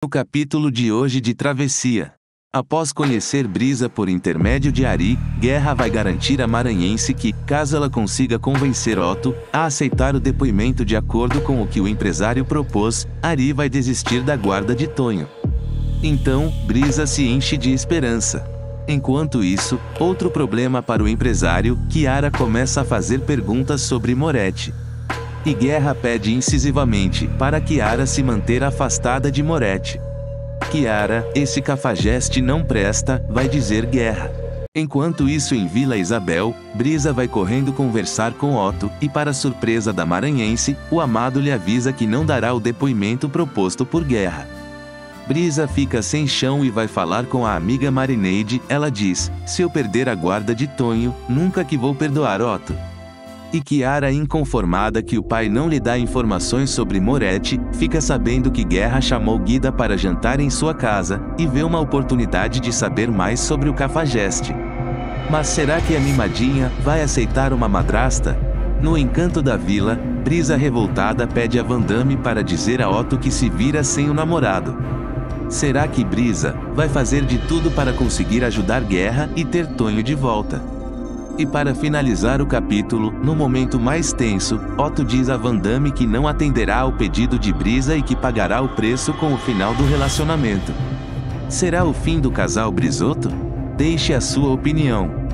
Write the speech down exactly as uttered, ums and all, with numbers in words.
No capítulo de hoje de Travessia. Após conhecer Brisa por intermédio de Ari, Guerra vai garantir à maranhense que, caso ela consiga convencer Otto a aceitar o depoimento de acordo com o que o empresário propôs, Ari vai desistir da guarda de Tonho. Então, Brisa se enche de esperança. Enquanto isso, outro problema para o empresário, Chiara começa a fazer perguntas sobre Moretti. E Guerra pede incisivamente para Chiara se manter afastada de Moretti. Chiara, esse cafajeste não presta, vai dizer Guerra. Enquanto isso em Vila Isabel, Brisa vai correndo conversar com Otto, e para surpresa da maranhense, o amado lhe avisa que não dará o depoimento proposto por Guerra. Brisa fica sem chão e vai falar com a amiga Marineide. Ela diz: se eu perder a guarda de Tonho, nunca que vou perdoar Otto. E Chiara, inconformada que o pai não lhe dá informações sobre Moretti, fica sabendo que Guerra chamou Guida para jantar em sua casa, e vê uma oportunidade de saber mais sobre o cafajeste. Mas será que a mimadinha vai aceitar uma madrasta? No encanto da vila, Brisa revoltada pede a Vandame para dizer a Otto que se vira sem o namorado. Será que Brisa vai fazer de tudo para conseguir ajudar Guerra e ter Tonho de volta? E para finalizar o capítulo, no momento mais tenso, Otto diz a Vandame que não atenderá ao pedido de Brisa e que pagará o preço com o final do relacionamento. Será o fim do casal Brisotto? Deixe a sua opinião.